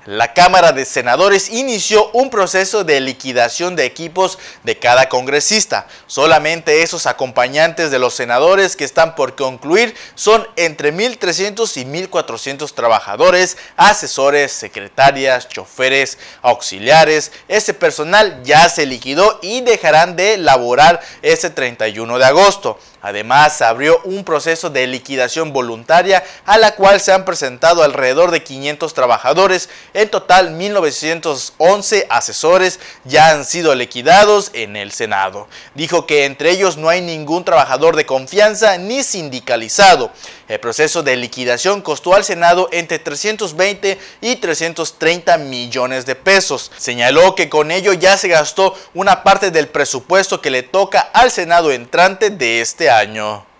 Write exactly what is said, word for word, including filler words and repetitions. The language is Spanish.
La Cámara de Senadores inició un proceso de liquidación de equipos de cada congresista. Solamente esos acompañantes de los senadores que están por concluir son entre mil trescientos y mil cuatrocientos trabajadores, asesores, secretarias, choferes, auxiliares. Ese personal ya se liquidó y dejarán de laborar ese treinta y uno de agosto. Además, se abrió un proceso de liquidación voluntaria a la cual se han presentado alrededor de quinientos trabajadores. En total, mil novecientos once asesores ya han sido liquidados en el Senado. Dijo que entre ellos no hay ningún trabajador de confianza ni sindicalizado. El proceso de liquidación costó al Senado entre trescientos veinte y trescientos treinta millones de pesos. Señaló que con ello ya se gastó una parte del presupuesto que le toca al Senado entrante de este año.